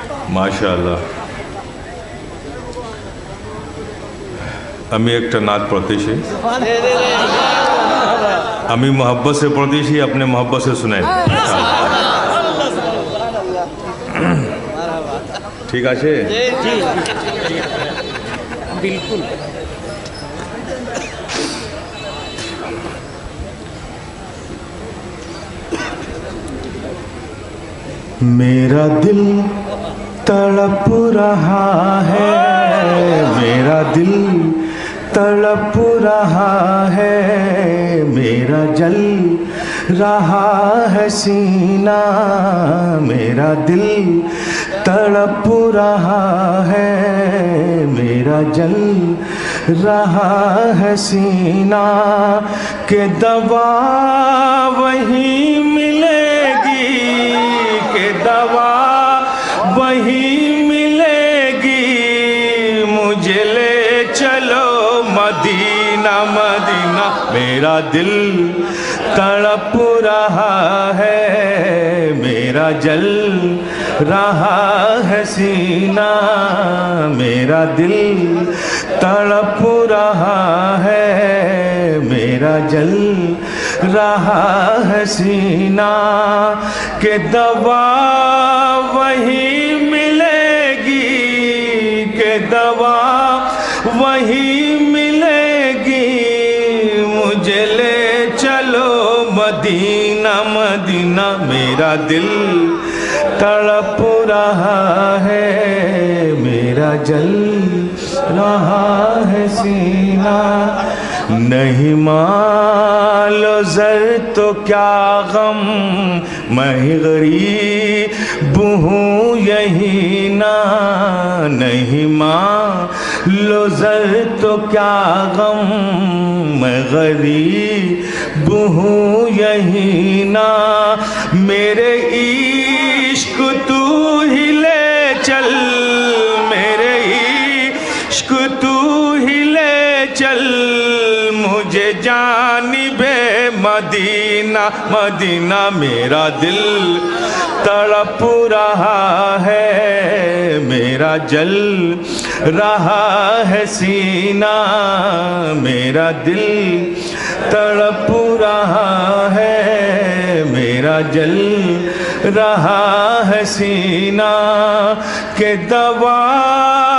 माशाअल्लाह। আমি একটা নাত পড়তেছি, আমি मोहब्बत से পড়তেছি, अपने मोहब्बत से सुने। ठीक আছে? जी बिल्कुल। मेरा दिल तड़प रहा है, मेरा दिल तड़प रहा है, मेरा जल रहा है सीना, मेरा दिल तड़प रहा है, मेरा जल रहा है सीना, के दवा वही मिलेगी, के दवा वही मिलेगी, मुझे ले चलो मदीना मदीना। मेरा दिल तड़प रहा है, मेरा जल रहा है सीना, मेरा दिल तड़प रहा है, मेरा जल रहा है सीना, के दवा वही मिलेगी, के दवा वही मिलेगी, मुझे ले चलो मदीना मदीना। मेरा दिल तड़प रहा है, मेरा जल रहा है सीना, नहीं मालो जर तो क्या गम, मैं गरीब हूँ यही ना, नहीं मालो जर तो क्या गम, मैं गरीब हूँ यही ना, मेरे इश्क तू ही ले चल, मेरे इश्क तू ही ले चल, मुझे जानिबे मदीना मदीना। मेरा दिल तड़प रहा है, मेरा जल रहा है सीना, मेरा दिल तड़प रहा है, मेरा जल रहा है सीना, के दवा